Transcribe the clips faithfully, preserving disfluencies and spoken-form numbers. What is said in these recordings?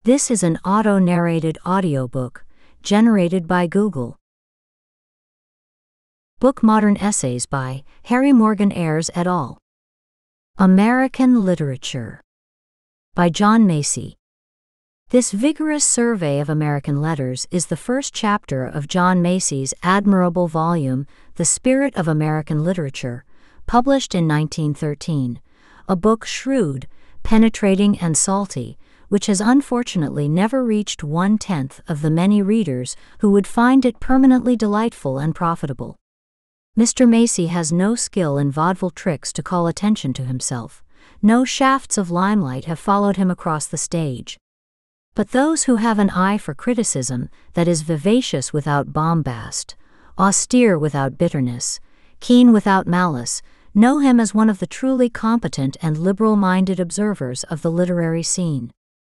This is an auto-narrated audiobook, generated by Google. Book Modern Essays by Harry Morgan Ayres et al. American Literature by John Macy. This vigorous survey of American letters is the first chapter of John Macy's admirable volume, The Spirit of American Literature, published in nineteen thirteen, a book shrewd, penetrating and salty, which has unfortunately never reached one-tenth of the many readers who would find it permanently delightful and profitable. Mister Macy has no skill in vaudeville tricks to call attention to himself. No shafts of limelight have followed him across the stage. But those who have an eye for criticism that is vivacious without bombast, austere without bitterness, keen without malice, know him as one of the truly competent and liberal-minded observers of the literary scene.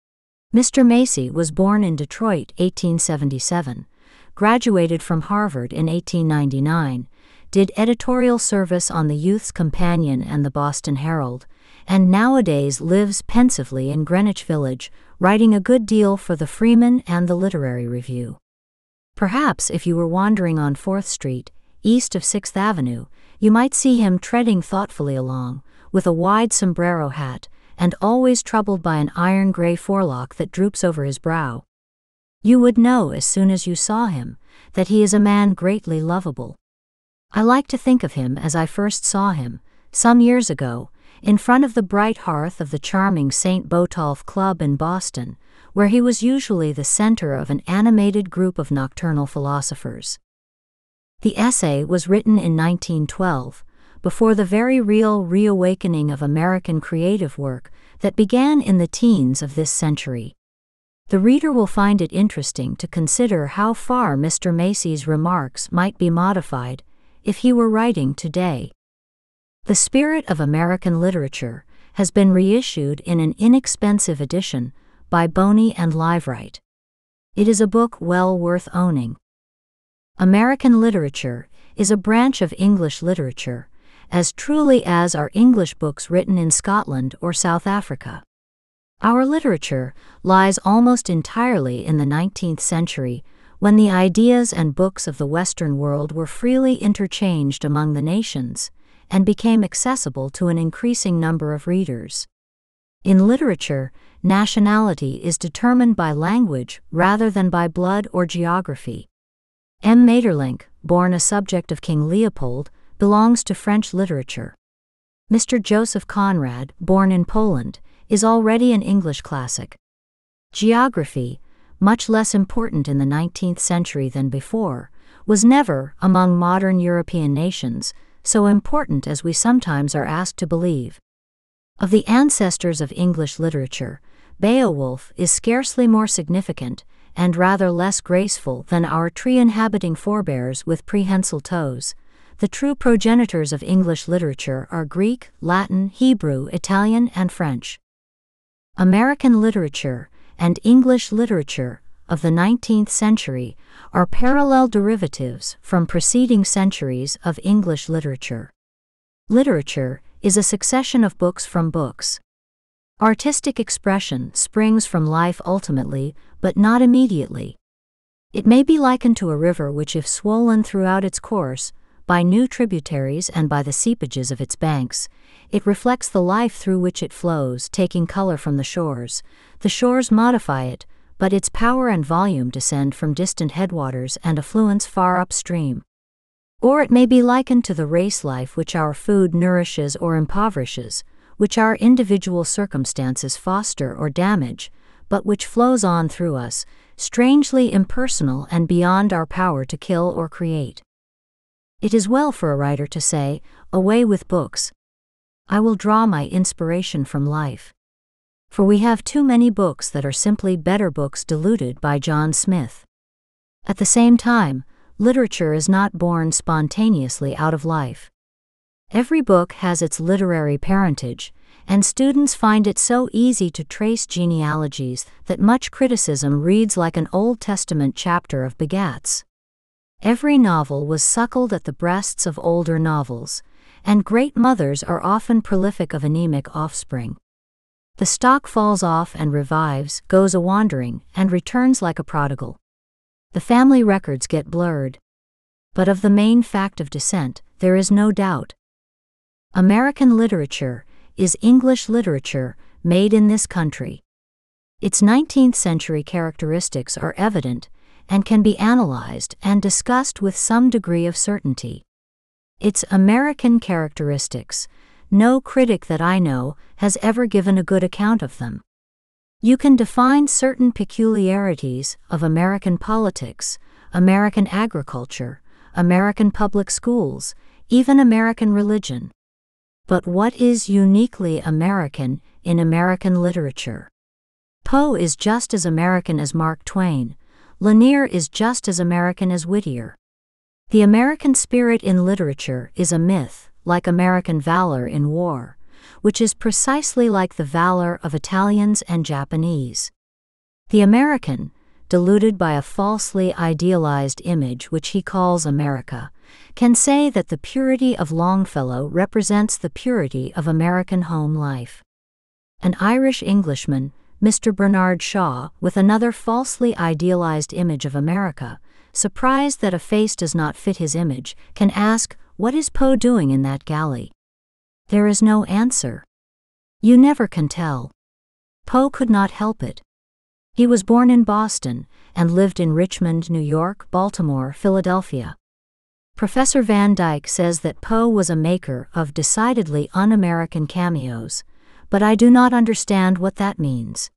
Mister Macy was born in Detroit, eighteen seventy-seven, graduated from Harvard in eighteen ninety-nine, did editorial service on the Youth's Companion and the Boston Herald, and nowadays lives pensively in Greenwich Village, writing a good deal for the Freeman and the Literary Review. Perhaps if you were wandering on fourth Street, east of sixth Avenue, you might see him treading thoughtfully along, with a wide sombrero hat, and always troubled by an iron-gray forelock that droops over his brow. You would know as soon as you saw him that he is a man greatly lovable. I like to think of him as I first saw him, some years ago, in front of the bright hearth of the charming Saint Botolph Club in Boston, where he was usually the center of an animated group of nocturnal philosophers. The essay was written in nineteen twelve, before the very real reawakening of American creative work that began in the teens of this century. The reader will find it interesting to consider how far Mister Macy's remarks might be modified if he were writing today. The Spirit of American Literature has been reissued in an inexpensive edition by Boney and Liveright. It is a book well worth owning. American literature is a branch of English literature, as truly as are English books written in Scotland or South Africa. Our literature lies almost entirely in the nineteenth century, when the ideas and books of the Western world were freely interchanged among the nations, and became accessible to an increasing number of readers. In literature, nationality is determined by language rather than by blood or geography. M. Maeterlinck, born a subject of King Leopold, belongs to French literature. Mister Joseph Conrad, born in Poland, is already an English classic. Geography, much less important in the nineteenth century than before, was never, among modern European nations, so important as we sometimes are asked to believe. Of the ancestors of English literature, Beowulf is scarcely more significant, and rather less graceful than our tree-inhabiting forebears with prehensile toes. The true progenitors of English literature are Greek, Latin, Hebrew, Italian, and French. American literature and English literature of the nineteenth century are parallel derivatives from preceding centuries of English literature. Literature is a succession of books from books. Artistic expression springs from life ultimately, but not immediately. It may be likened to a river which, if swollen throughout its course, by new tributaries and by the seepages of its banks, it reflects the life through which it flows, taking color from the shores. The shores modify it, but its power and volume descend from distant headwaters and affluents far upstream. Or it may be likened to the race life which our food nourishes or impoverishes, which our individual circumstances foster or damage, but which flows on through us, strangely impersonal and beyond our power to kill or create. It is well for a writer to say, "Away with books. I will draw my inspiration from life." For we have too many books that are simply better books diluted by John Smith. At the same time, literature is not born spontaneously out of life. Every book has its literary parentage, and students find it so easy to trace genealogies that much criticism reads like an Old Testament chapter of begats. Every novel was suckled at the breasts of older novels, and great mothers are often prolific of anemic offspring. The stock falls off and revives, goes a-wandering, and returns like a prodigal. The family records get blurred. But of the main fact of descent, there is no doubt. American literature is English literature made in this country. Its nineteenth century characteristics are evident and can be analyzed and discussed with some degree of certainty. Its American characteristics, no critic that I know has ever given a good account of them. You can define certain peculiarities of American politics, American agriculture, American public schools, even American religion. But what is uniquely American in American literature? Poe is just as American as Mark Twain. Lanier is just as American as Whittier. The American spirit in literature is a myth, like American valor in war, which is precisely like the valor of Italians and Japanese. The American, deluded by a falsely idealized image which he calls America, can say that the purity of Longfellow represents the purity of American home life. An Irish Englishman, Mister Bernard Shaw, with another falsely idealized image of America, surprised that a face does not fit his image, can ask, "What is Poe doing in that galley?" There is no answer. You never can tell. Poe could not help it. He was born in Boston and lived in Richmond, New York, Baltimore, Philadelphia. Professor Van Dyke says that Poe was a maker of decidedly un-American cameos, but I do not understand what that means.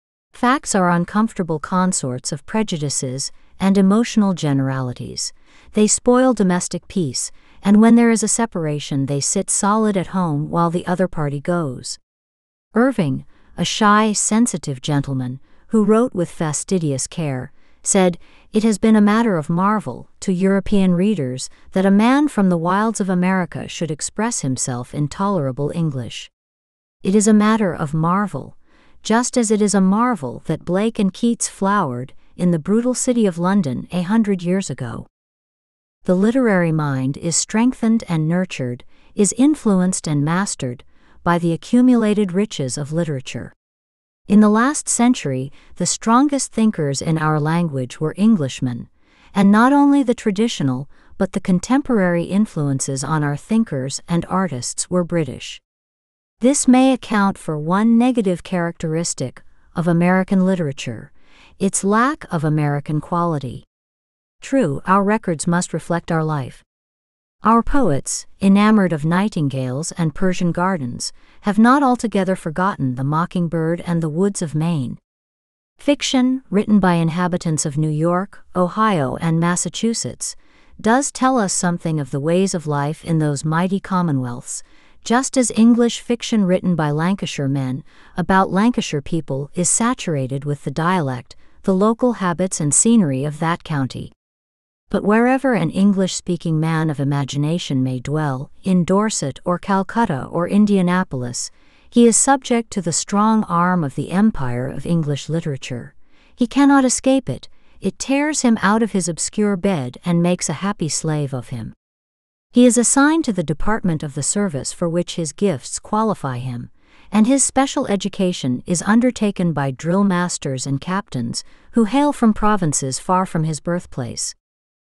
Facts are uncomfortable consorts of prejudices and emotional generalities. They spoil domestic peace, and when there is a separation they sit solid at home while the other party goes. Irving, a shy, sensitive gentleman, who wrote with fastidious care, said, "It has been a matter of marvel to European readers that a man from the wilds of America should express himself in tolerable English. It is a matter of marvel, just as it is a marvel that Blake and Keats flowered in the brutal city of London a hundred years ago." The literary mind is strengthened and nurtured, is influenced and mastered by the accumulated riches of literature. In the last century, the strongest thinkers in our language were Englishmen, and not only the traditional, but the contemporary influences on our thinkers and artists were British. This may account for one negative characteristic of American literature, its lack of American quality. True, our records must reflect our life. Our poets, enamored of nightingales and Persian gardens, have not altogether forgotten the mockingbird and the woods of Maine. Fiction, written by inhabitants of New York, Ohio, and Massachusetts, does tell us something of the ways of life in those mighty commonwealths, just as English fiction written by Lancashire men about Lancashire people is saturated with the dialect, the local habits and scenery of that county. But wherever an English-speaking man of imagination may dwell, in Dorset or Calcutta or Indianapolis, he is subject to the strong arm of the empire of English literature. He cannot escape it. It tears him out of his obscure bed and makes a happy slave of him. He is assigned to the department of the service for which his gifts qualify him, and his special education is undertaken by drill masters and captains who hail from provinces far from his birthplace.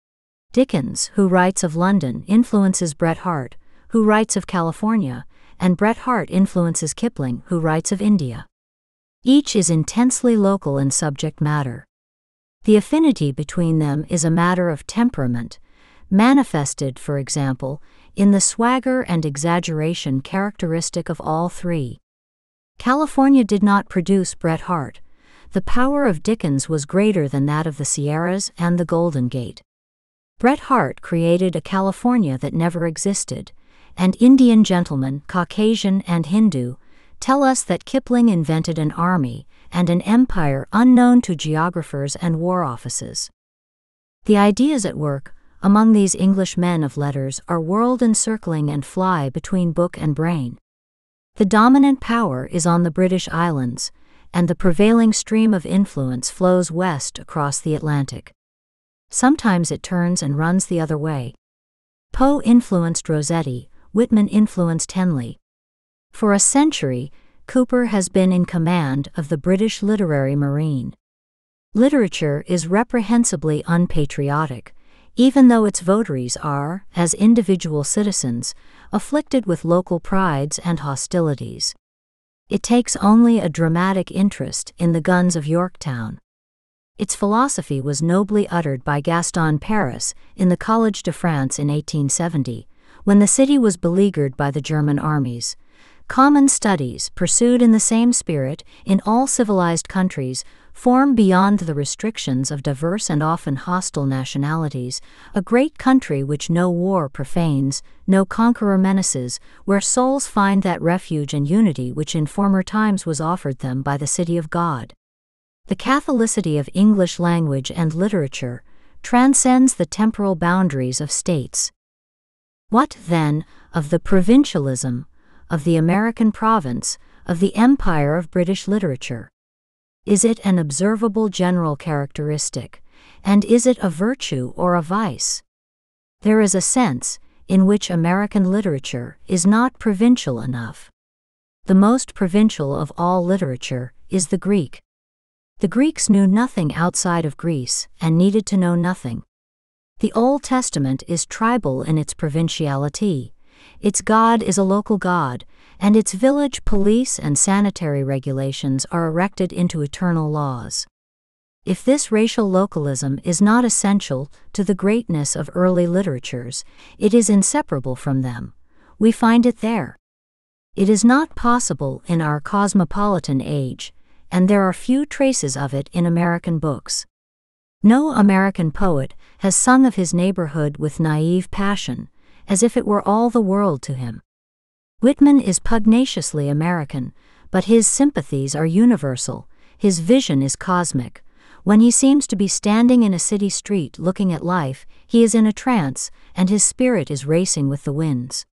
Dickens, who writes of London, influences Bret Harte, who writes of California, and Bret Harte influences Kipling, who writes of India. Each is intensely local in subject matter. The affinity between them is a matter of temperament, manifested, for example, in the swagger and exaggeration characteristic of all three. California did not produce Bret Harte. The power of Dickens was greater than that of the Sierras and the Golden Gate. Bret Harte created a California that never existed, and Indian gentlemen, Caucasian and Hindu, tell us that Kipling invented an army and an empire unknown to geographers and war offices. The ideas at work among these English men of letters are world-encircling and fly between book and brain. The dominant power is on the British Islands, and the prevailing stream of influence flows west across the Atlantic. Sometimes it turns and runs the other way. Poe influenced Rossetti, Whitman influenced Henley. For a century, Cooper has been in command of the British literary marine. Literature is reprehensibly unpatriotic, even though its votaries are, as individual citizens, afflicted with local prides and hostilities. It takes only a dramatic interest in the guns of Yorktown. Its philosophy was nobly uttered by Gaston Paris in the Collège de France in eighteen seventy, when the city was beleaguered by the German armies. Common studies, pursued in the same spirit in all civilized countries, form beyond the restrictions of diverse and often hostile nationalities, a great country which no war profanes, no conqueror menaces, where souls find that refuge and unity which in former times was offered them by the city of God. The Catholicity of English language and literature transcends the temporal boundaries of states. What, then, of the provincialism of the American province, of the empire of British literature? Is it an observable general characteristic, and is it a virtue or a vice? There is a sense in which American literature is not provincial enough. The most provincial of all literature is the Greek. The Greeks knew nothing outside of Greece and needed to know nothing. The Old Testament is tribal in its provinciality. Its God is a local god, and its village police and sanitary regulations are erected into eternal laws. If this racial localism is not essential to the greatness of early literatures, it is inseparable from them. We find it there. It is not possible in our cosmopolitan age, and there are few traces of it in American books. No American poet has sung of his neighborhood with naive passion, as if it were all the world to him. Whitman is pugnaciously American, but his sympathies are universal, his vision is cosmic. When he seems to be standing in a city street looking at life, he is in a trance, and his spirit is racing with the winds.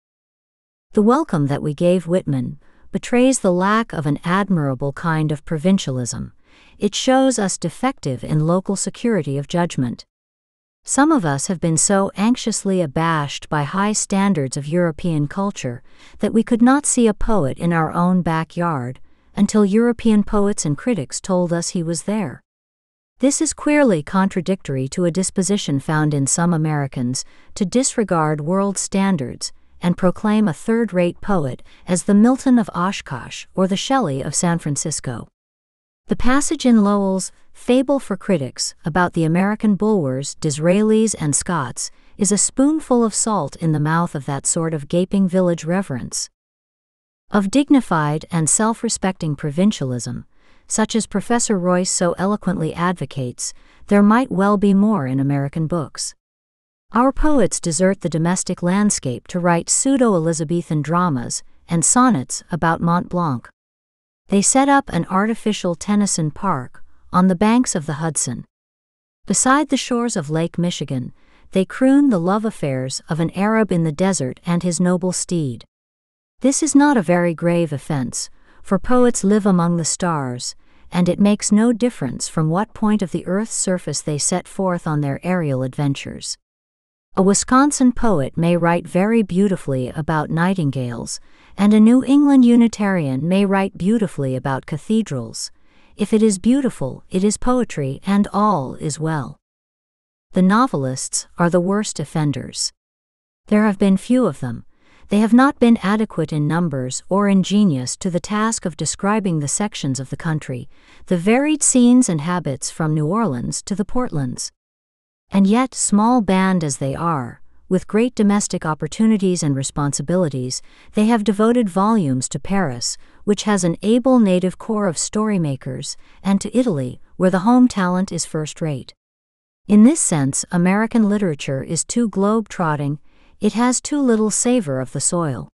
The welcome that we gave Whitman betrays the lack of an admirable kind of provincialism. It shows us defective in local security of judgment. Some of us have been so anxiously abashed by high standards of European culture that we could not see a poet in our own backyard until European poets and critics told us he was there. This is queerly contradictory to a disposition found in some Americans to disregard world standards and proclaim a third-rate poet as the Milton of Oshkosh or the Shelley of San Francisco. The passage in Lowell's Fable for Critics about the American bulwers, Disraelis, and Scots is a spoonful of salt in the mouth of that sort of gaping village reverence. Of dignified and self-respecting provincialism, such as Professor Royce so eloquently advocates, there might well be more in American books. Our poets desert the domestic landscape to write pseudo-Elizabethan dramas and sonnets about Mont Blanc. They set up an artificial Tennyson Park on the banks of the Hudson. Beside the shores of Lake Michigan, they croon the love affairs of an Arab in the desert and his noble steed. This is not a very grave offense, for poets live among the stars, and it makes no difference from what point of the earth's surface they set forth on their aerial adventures. A Wisconsin poet may write very beautifully about nightingales, and a New England Unitarian may write beautifully about cathedrals. If it is beautiful, it is poetry, and all is well. The novelists are the worst offenders. There have been few of them. They have not been adequate in numbers or in genius to the task of describing the sections of the country, the varied scenes and habits from New Orleans to the Portlands. And yet, small band as they are, with great domestic opportunities and responsibilities, they have devoted volumes to Paris, which has an able native corps of storymakers, and to Italy, where the home talent is first-rate. In this sense, American literature is too globe-trotting, it has too little savor of the soil.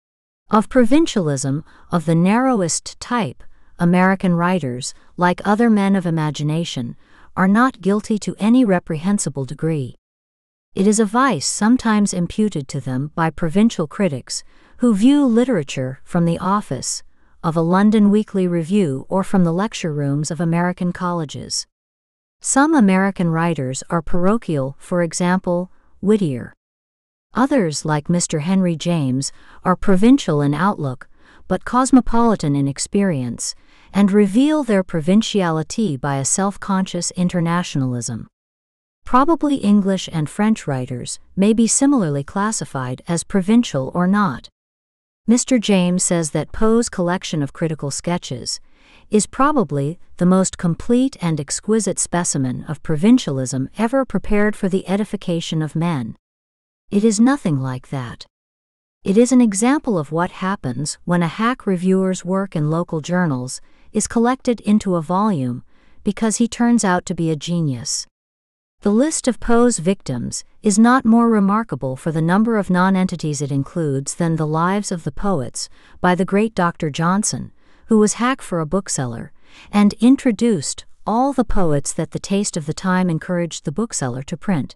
Of provincialism, of the narrowest type, American writers, like other men of imagination, are not guilty to any reprehensible degree. It is a vice sometimes imputed to them by provincial critics, who view literature from the office of a London weekly review or from the lecture rooms of American colleges. Some American writers are parochial, for example, Whittier. Others, like Mister Henry James, are provincial in outlook, but cosmopolitan in experience, and reveal their provinciality by a self-conscious internationalism. Probably English and French writers may be similarly classified as provincial or not. Mister James says that Poe's collection of critical sketches is probably the most complete and exquisite specimen of provincialism ever prepared for the edification of men. It is nothing like that. It is an example of what happens when a hack reviewer's work in local journals is collected into a volume because he turns out to be a genius. The list of Poe's victims is not more remarkable for the number of non-entities it includes than The Lives of the Poets by the great Doctor Johnson, who was hack for a bookseller, and introduced all the poets that the taste of the time encouraged the bookseller to print.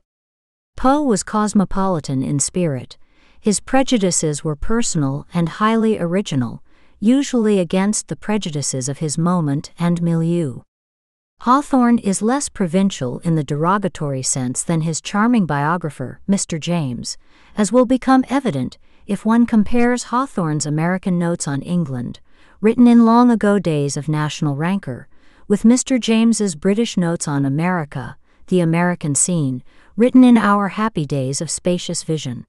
Poe was cosmopolitan in spirit. His prejudices were personal and highly original, usually against the prejudices of his moment and milieu. Hawthorne is less provincial in the derogatory sense than his charming biographer, Mister James, as will become evident if one compares Hawthorne's American Notes on England, written in long-ago days of national rancor, with Mister James's British Notes on America, the American Scene, written in our happy days of spacious vision.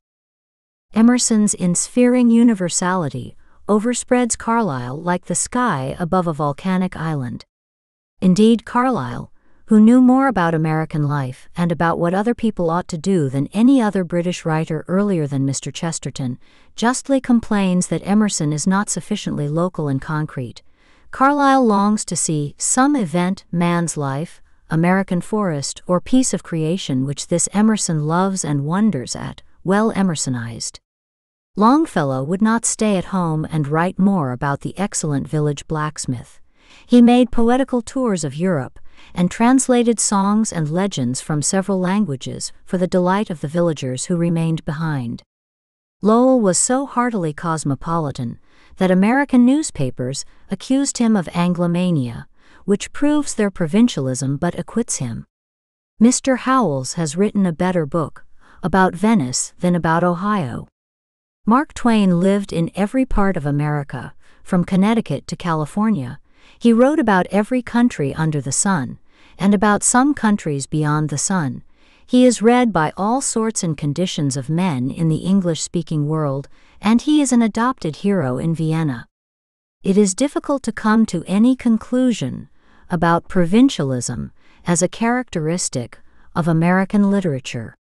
Emerson's ensphering universality overspreads Carlyle like the sky above a volcanic island. Indeed, Carlyle, who knew more about American life and about what other people ought to do than any other British writer earlier than Mister Chesterton, justly complains that Emerson is not sufficiently local and concrete. Carlyle longs to see some event, man's life, American forest, or piece of creation which this Emerson loves and wonders at, well Emersonized. Longfellow would not stay at home and write more about the excellent village blacksmith. He made poetical tours of Europe and translated songs and legends from several languages for the delight of the villagers who remained behind. Lowell was so heartily cosmopolitan that American newspapers accused him of Anglomania, which proves their provincialism but acquits him. Mister Howells has written a better book about Venice than about Ohio. Mark Twain lived in every part of America, from Connecticut to California. He wrote about every country under the sun, and about some countries beyond the sun. He is read by all sorts and conditions of men in the English-speaking world, and he is an adopted hero in Vienna. It is difficult to come to any conclusion about provincialism as a characteristic of American literature.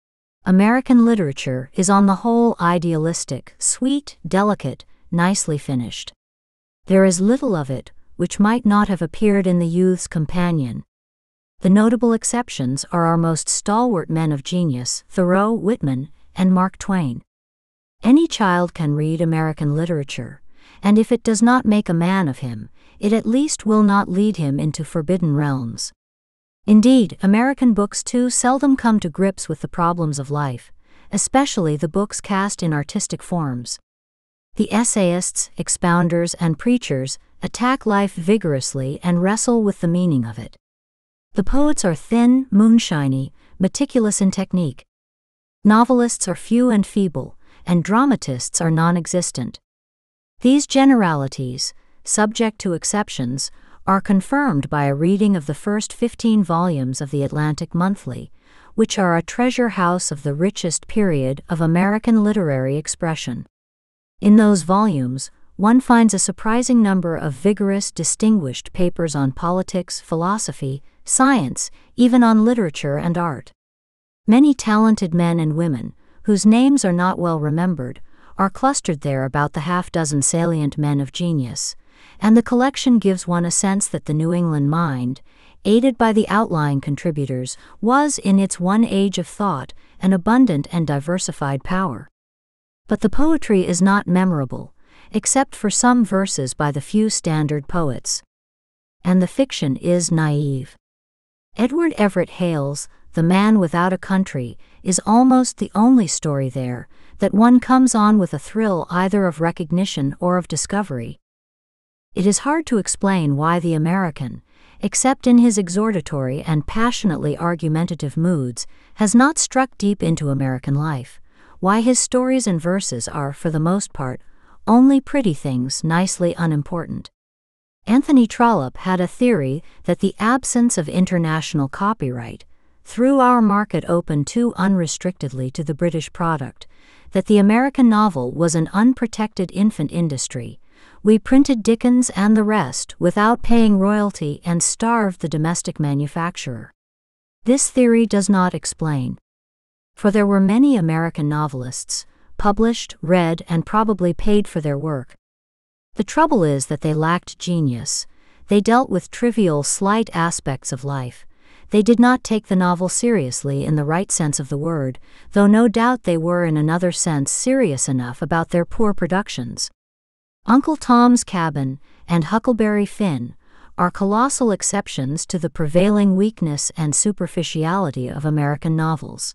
American literature is on the whole idealistic, sweet, delicate, nicely finished. There is little of it which might not have appeared in The Youth's Companion. The notable exceptions are our most stalwart men of genius, Thoreau, Whitman, and Mark Twain. Any child can read American literature, and if it does not make a man of him, it at least will not lead him into forbidden realms. Indeed, American books too seldom come to grips with the problems of life, especially the books cast in artistic forms. The essayists, expounders, and preachers attack life vigorously and wrestle with the meaning of it. The poets are thin, moonshiny, meticulous in technique. Novelists are few and feeble, and dramatists are non-existent. These generalities, subject to exceptions, are confirmed by a reading of the first fifteen volumes of the Atlantic Monthly, which are a treasure house of the richest period of American literary expression. In those volumes, one finds a surprising number of vigorous, distinguished papers on politics, philosophy, science, even on literature and art. Many talented men and women, whose names are not well remembered, are clustered there about the half-dozen salient men of genius, and the collection gives one a sense that the New England mind, aided by the outlying contributors, was in its one age of thought an abundant and diversified power. But the poetry is not memorable, except for some verses by the few standard poets. And the fiction is naive. Edward Everett Hale's The Man Without a Country is almost the only story there that one comes on with a thrill either of recognition or of discovery. It is hard to explain why the American, except in his exhortatory and passionately argumentative moods, has not struck deep into American life, why his stories and verses are, for the most part, only pretty things, nicely unimportant. Anthony Trollope had a theory that the absence of international copyright threw our market open too unrestrictedly to the British product, that the American novel was an unprotected infant industry. We printed Dickens and the rest without paying royalty and starved the domestic manufacturer. This theory does not explain. For there were many American novelists, published, read, and probably paid for their work. The trouble is that they lacked genius. They dealt with trivial, slight aspects of life. They did not take the novel seriously in the right sense of the word, though no doubt they were in another sense serious enough about their poor productions. Uncle Tom's Cabin and Huckleberry Finn are colossal exceptions to the prevailing weakness and superficiality of American novels.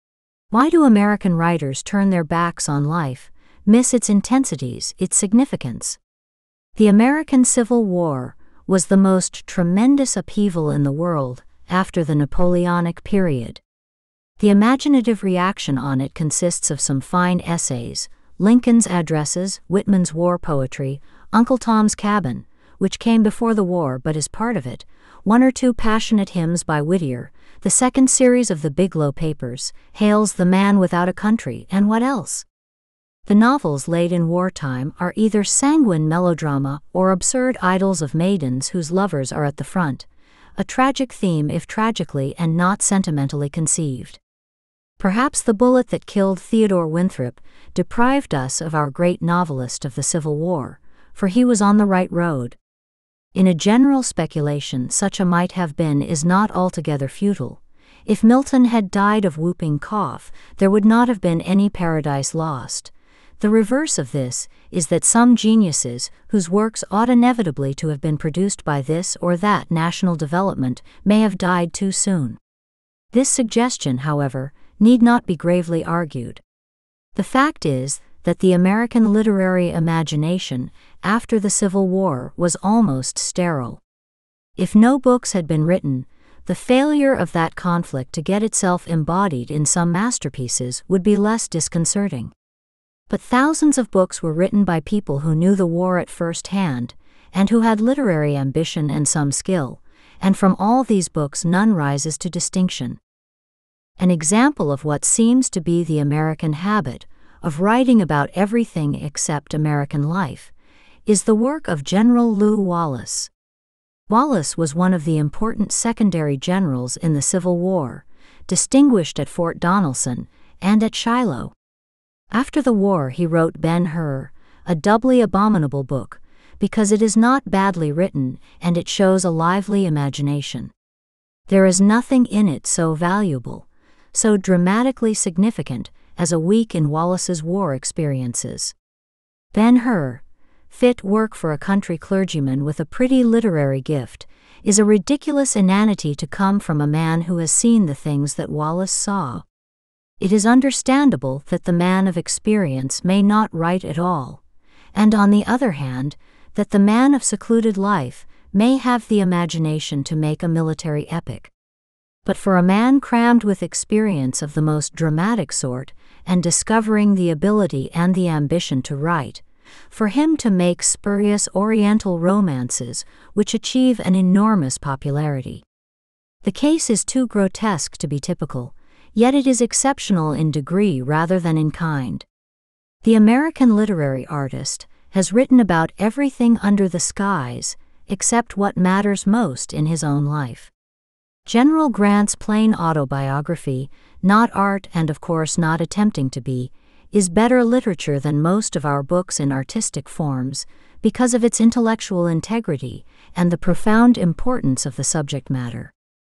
Why do American writers turn their backs on life, miss its intensities, its significance? The American Civil War was the most tremendous upheaval in the world after the Napoleonic period. The imaginative reaction on it consists of some fine essays, Lincoln's addresses, Whitman's war poetry, Uncle Tom's Cabin, which came before the war but is part of it, one or two passionate hymns by Whittier, the second series of the Biglow Papers, Hale's The Man Without a Country, and what else? The novels laid in wartime are either sanguine melodrama or absurd idyls of maidens whose lovers are at the front, a tragic theme if tragically and not sentimentally conceived. Perhaps the bullet that killed Theodore Winthrop deprived us of our great novelist of the Civil War, for he was on the right road. In a general speculation, such a might have been is not altogether futile. If Milton had died of whooping cough, there would not have been any Paradise Lost. The reverse of this is that some geniuses, whose works ought inevitably to have been produced by this or that national development, may have died too soon. This suggestion, however, need not be gravely argued. The fact is that the American literary imagination after the Civil War was almost sterile. If no books had been written, the failure of that conflict to get itself embodied in some masterpieces would be less disconcerting. But thousands of books were written by people who knew the war at first hand, and who had literary ambition and some skill, and from all these books none rises to distinction. An example of what seems to be the American habit of writing about everything except American life is the work of General Lew Wallace. Wallace was one of the important secondary generals in the Civil War, distinguished at Fort Donelson and at Shiloh. After the war he wrote Ben-Hur, a doubly abominable book, because it is not badly written and it shows a lively imagination. There is nothing in it so valuable, so dramatically significant, as a week in Wallace's war experiences. Ben-Hur, fit work for a country clergyman with a pretty literary gift, is a ridiculous inanity to come from a man who has seen the things that Wallace saw. It is understandable that the man of experience may not write at all, and on the other hand, that the man of secluded life may have the imagination to make a military epic. But for a man crammed with experience of the most dramatic sort, and discovering the ability and the ambition to write, for him to make spurious Oriental romances which achieve an enormous popularity. The case is too grotesque to be typical, yet it is exceptional in degree rather than in kind. The American literary artist has written about everything under the skies except what matters most in his own life. General Grant's plain autobiography, not art and of course not attempting to be, is better literature than most of our books in artistic forms because of its intellectual integrity and the profound importance of the subject matter.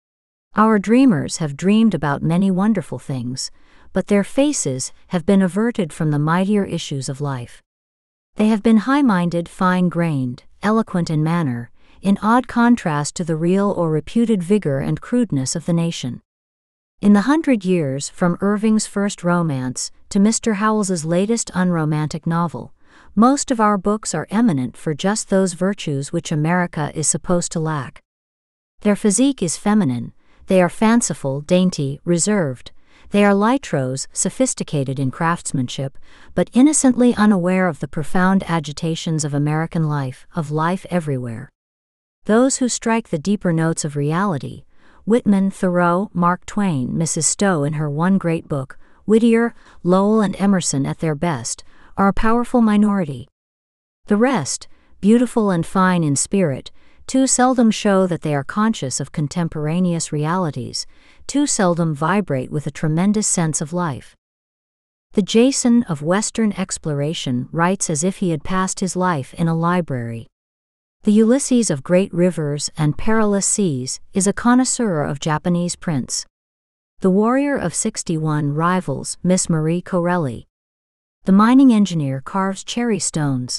Our dreamers have dreamed about many wonderful things, but their faces have been averted from the mightier issues of life. They have been high-minded, fine-grained, eloquent in manner, in odd contrast to the real or reputed vigor and crudeness of the nation. In the hundred years from Irving's first romance to Mister Howells's latest unromantic novel, most of our books are eminent for just those virtues which America is supposed to lack. Their physique is feminine, they are fanciful, dainty, reserved, They are litros, sophisticated in craftsmanship, but innocently unaware of the profound agitations of American life, of life everywhere. Those who strike the deeper notes of reality, Whitman, Thoreau, Mark Twain, Missus Stowe in her one great book, Whittier, Lowell and Emerson at their best, are a powerful minority. The rest, beautiful and fine in spirit, too seldom show that they are conscious of contemporaneous realities, too seldom vibrate with a tremendous sense of life. The Jason of Western exploration writes as if he had passed his life in a library. The Ulysses of great rivers and perilous seas is a connoisseur of Japanese prints. The warrior of sixty-one rivals Miss Marie Corelli. The mining engineer carves cherry stones.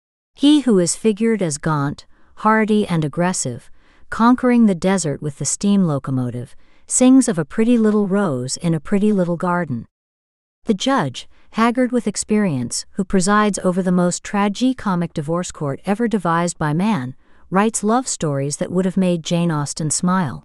He who is figured as gaunt, hardy and aggressive, conquering the desert with the steam locomotive, sings of a pretty little rose in a pretty little garden. The judge, haggard with experience, who presides over the most tragi-comic divorce court ever devised by man, writes love stories that would have made Jane Austen smile.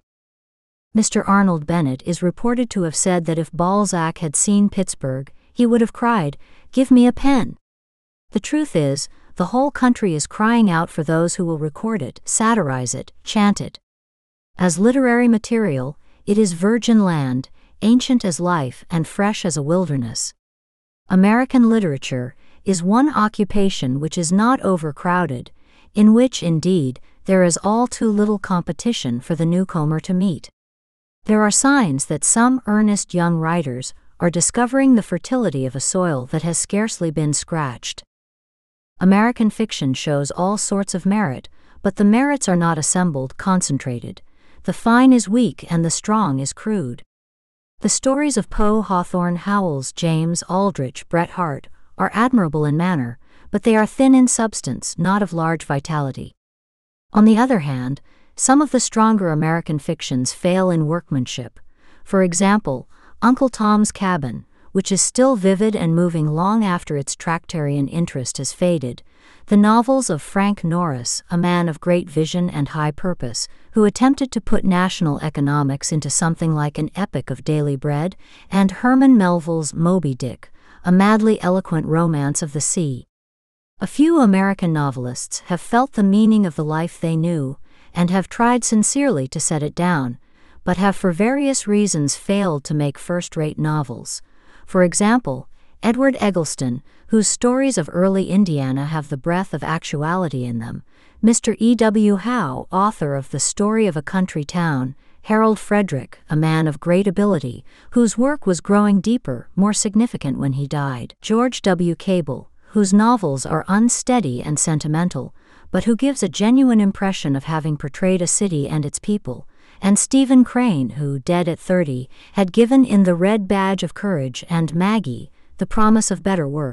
Mister Arnold Bennett is reported to have said that if Balzac had seen Pittsburgh, he would have cried, "Give me a pen." The truth is, the whole country is crying out for those who will record it, satirize it, chant it. As literary material, it is virgin land, ancient as life and fresh as a wilderness. American literature is one occupation which is not overcrowded, in which, indeed, there is all too little competition for the newcomer to meet. There are signs that some earnest young writers are discovering the fertility of a soil that has scarcely been scratched. American fiction shows all sorts of merit, but the merits are not assembled, concentrated. The fine is weak and the strong is crude. The stories of Poe, Hawthorne, Howells, James, Aldrich, Bret Harte are admirable in manner, but they are thin in substance, not of large vitality. On the other hand, some of the stronger American fictions fail in workmanship. For example, Uncle Tom's Cabin, which is still vivid and moving long after its tractarian interest has faded, the novels of Frank Norris, a man of great vision and high purpose, who attempted to put national economics into something like an epic of daily bread, and Herman Melville's Moby Dick, a madly eloquent romance of the sea. A few American novelists have felt the meaning of the life they knew, and have tried sincerely to set it down, but have for various reasons failed to make first-rate novels. For example, Edward Eggleston, whose stories of early Indiana have the breath of actuality in them, Mister E W Howe, author of The Story of a Country Town, Harold Frederick, a man of great ability, whose work was growing deeper, more significant when he died, George W. Cable, whose novels are unsteady and sentimental, but who gives a genuine impression of having portrayed a city and its people, and Stephen Crane, who, dead at thirty, had given in The Red Badge of Courage and Maggie, The Promise of Better Work.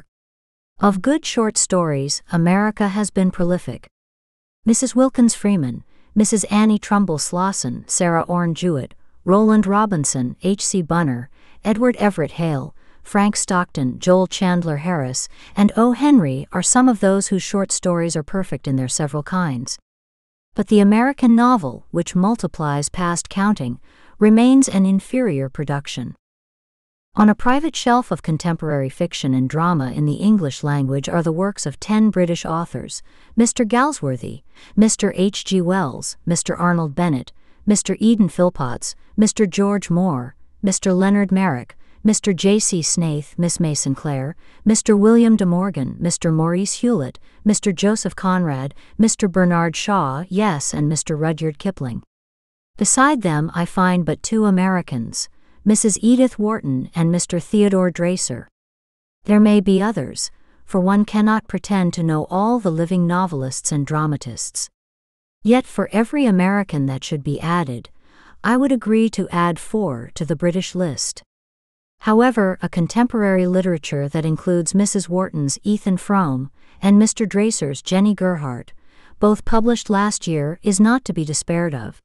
Of good short stories, America has been prolific. Missus Wilkins Freeman, Missus Annie Trumbull Slosson, Sarah Orne Jewett, Roland Robinson, H C Bunner, Edward Everett Hale, Frank Stockton, Joel Chandler Harris, and O. Henry are some of those whose short stories are perfect in their several kinds. But the American novel, which multiplies past counting, remains an inferior production. On a private shelf of contemporary fiction and drama in the English language are the works of ten British authors: Mister Galsworthy, Mister H G Wells, Mister Arnold Bennett, Mister Eden Philpotts, Mister George Moore, Mister Leonard Merrick, Mister J C Snaith, Miss May Sinclair, Mister William de Morgan, Mister Maurice Hewlett, Mister Joseph Conrad, Mister Bernard Shaw, yes, and Mister Rudyard Kipling. Beside them I find but two Americans, Missus Edith Wharton and Mister Theodore Dreiser. There may be others, for one cannot pretend to know all the living novelists and dramatists. Yet for every American that should be added, I would agree to add four to the British list. However, a contemporary literature that includes Missus Wharton's Ethan Frome and Mister Dreiser's Jenny Gerhardt, both published last year, is not to be despaired of.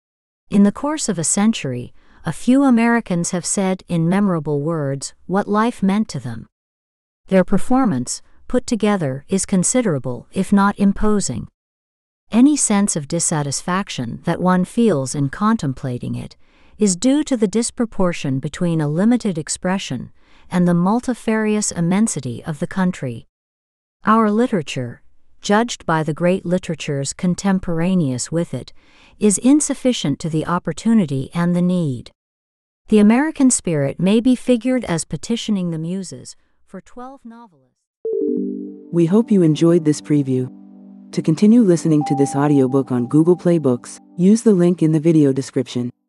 In the course of a century, a few Americans have said in memorable words what life meant to them. Their performance, put together, is considerable, if not imposing. Any sense of dissatisfaction that one feels in contemplating it is due to the disproportion between a limited expression and the multifarious immensity of the country. Our literature, judged by the great literatures contemporaneous with it, is insufficient to the opportunity and the need. The American spirit may be figured as petitioning the muses for twelve novelists. We hope you enjoyed this preview. To continue listening to this audiobook on Google Play Books, use the link in the video description.